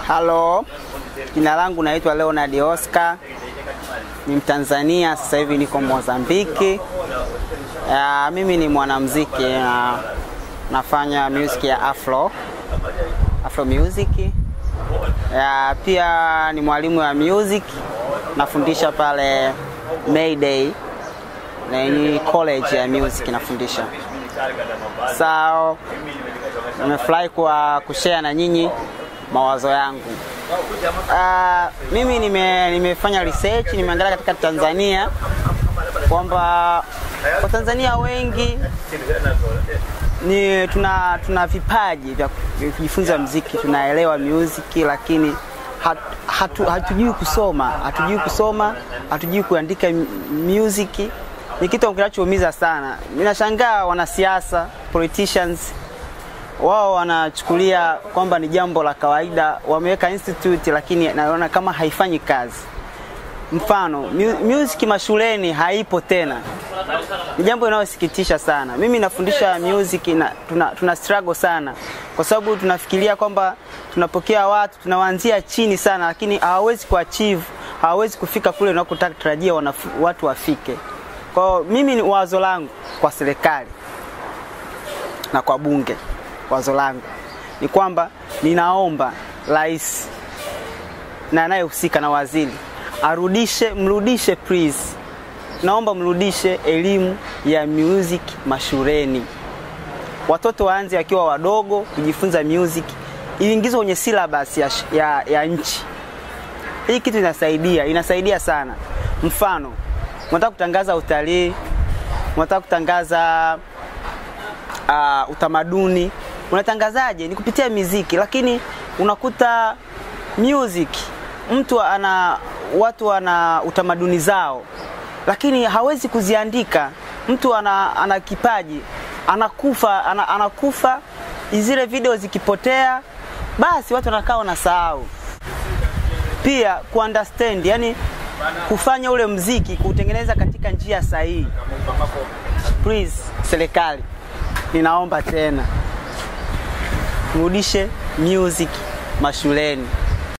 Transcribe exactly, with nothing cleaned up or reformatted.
Halo, jina langu naitwa Leonard Oscar. Ni Mtanzania, sasa hivi niko Mozambiki. Uh, mimi ni mwanamuziki na nafanya music ya Afro. Afro music. Uh, pia ni mwalimu wa music. Nafundisha pale Mayday. Na ni college ya music nafundisha. So, nimefurahi kwa kushare na nyinyi mawazo yangu. Uh, mimi nime nimefanya research, nimeangalia katika Tanzania kwamba kwa Tanzania wengi ni tuna tuna vipaji vya kujifunza muziki, tunaelewa music, lakini hat, hatu, hatujui kusoma, hatujui kusoma, hatujui kuandika music. Ni kitu kinachoumiza sana. Ninashangaa wanasiasa, politicians, wao wanachukulia kwamba ni jambo la kawaida, wameweka institute lakini naona kama haifanyi kazi. Mfano, music mashuleni haipo tena. Ni jambo linalosikitisha sana. Mimi nafundisha music na tuna, tuna struggle sana kwa sababu tunafikiria kwamba tunapokea watu, tunawaanzia chini sana, lakini hawawezi kuachieve, hawawezi kufika kule tunakotaka tarajia watu wafike. Kwa mimi ni wazo langu kwa serikali na kwa bunge, wazo langu ni kwamba ninaomba rais na anayehusika na waziri arudishe, mrudishe please. Naomba mrudishe elimu ya music mashuleni. Watoto waanze wakiwa wadogo kujifunza music, iingizwe kwenye syllabus ya, ya, ya nchi. Hii kitu inasaidia, inasaidia sana. Mfano, unataka kutangaza utalii, unataka kutangaza uh, utamaduni, unatangazaje? Ni kupitia muziki, lakini unakuta music mtu ana watu wana utamaduni zao lakini hawezi kuziandika. Mtu ana, ana kipaji, anakufa, ana, anakufa, zile video zikipotea, basi watu wanakaa wanasahau. Pia kuunderstand, yani kufanya ule muziki, kutengeneza katika njia sahihi. Please, serikali, ninaomba tena mrudishe music mashuleni.